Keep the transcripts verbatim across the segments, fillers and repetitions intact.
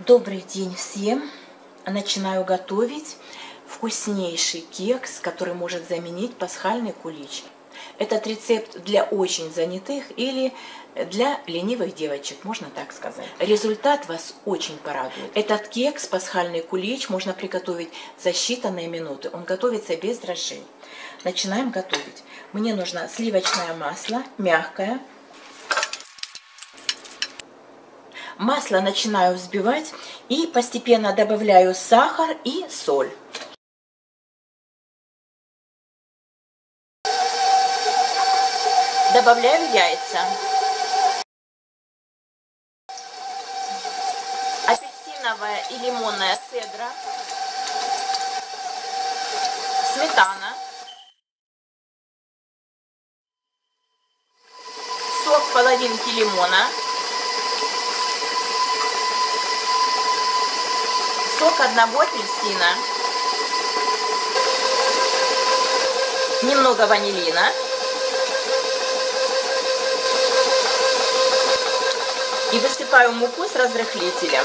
Добрый день всем! Начинаю готовить вкуснейший кекс, который может заменить пасхальный кулич. Этот рецепт для очень занятых или для ленивых девочек, можно так сказать. Результат вас очень порадует. Этот кекс, пасхальный кулич, можно приготовить за считанные минуты. Он готовится без дрожжей. Начинаем готовить. Мне нужно сливочное масло, мягкое. Масло начинаю взбивать и постепенно добавляю сахар и соль. Добавляю яйца. Апельсиновая и лимонная цедра. Сметана. Сок половинки лимона. Сок одного апельсина, немного ванилина и высыпаю муку с разрыхлителем.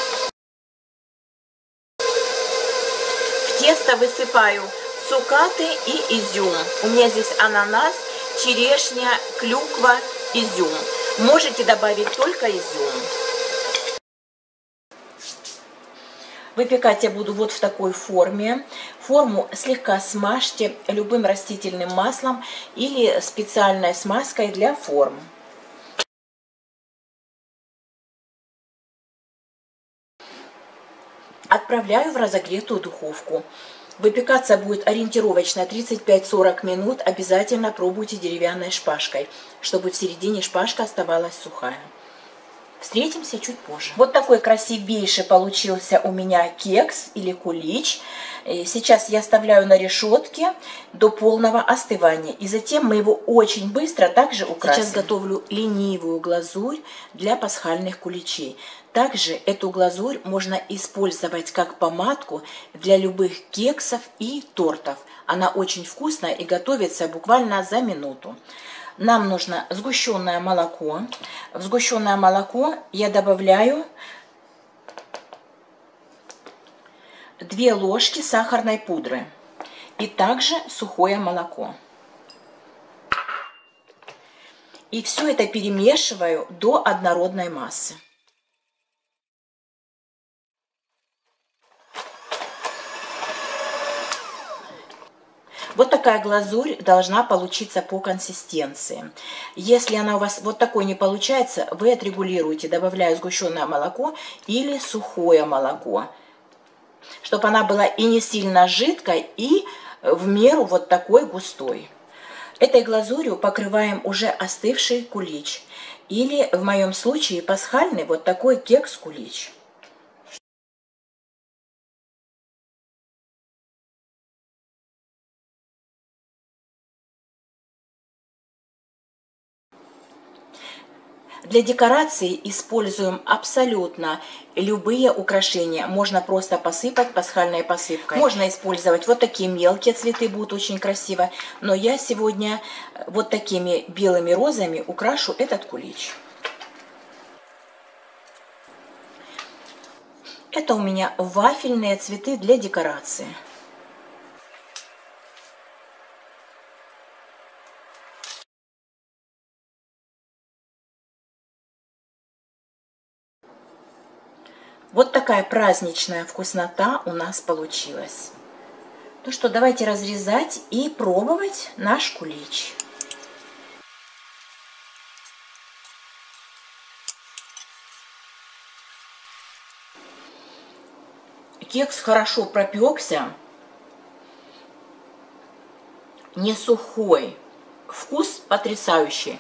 В тесто высыпаю цукаты и изюм. У меня здесь ананас, черешня, клюква, изюм. Можете добавить только изюм. Выпекать я буду вот в такой форме. Форму слегка смажьте любым растительным маслом или специальной смазкой для форм. Отправляю в разогретую духовку. Выпекаться будет ориентировочно тридцать пять-сорок минут. Обязательно пробуйте деревянной шпажкой, чтобы в середине шпажка оставалась сухая. Встретимся чуть позже. Вот такой красивейший получился у меня кекс или кулич. Сейчас я оставляю на решетке до полного остывания. И затем мы его очень быстро также украсим. Сейчас готовлю ленивую глазурь для пасхальных куличей. Также эту глазурь можно использовать как помадку для любых кексов и тортов. Она очень вкусная и готовится буквально за минуту. Нам нужно сгущенное молоко. В сгущенное молоко я добавляю две ложки сахарной пудры и также сухое молоко. И все это перемешиваю до однородной массы. Вот такая глазурь должна получиться по консистенции. Если она у вас вот такой не получается, вы отрегулируете, добавляя сгущенное молоко или сухое молоко, чтобы она была и не сильно жидкой, и в меру вот такой густой. Этой глазурью покрываем уже остывший кулич. Или в моем случае пасхальный вот такой кекс-кулич. Для декорации используем абсолютно любые украшения. Можно просто посыпать пасхальной посыпкой. Можно использовать вот такие мелкие цветы, будут очень красиво. Но я сегодня вот такими белыми розами украшу этот кулич. Это у меня вафельные цветы для декорации. Вот такая праздничная вкуснота у нас получилась. Ну что, давайте разрезать и пробовать наш кулич. Кекс хорошо пропекся, не сухой, вкус потрясающий,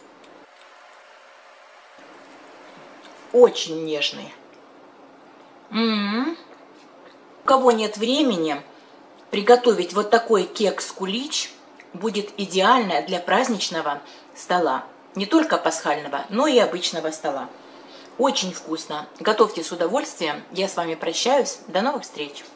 очень нежный. М-м-м. У кого нет времени, приготовить вот такой кекс-кулич будет идеально для праздничного стола. Не только пасхального, но и обычного стола. Очень вкусно. Готовьте с удовольствием. Я с вами прощаюсь. До новых встреч.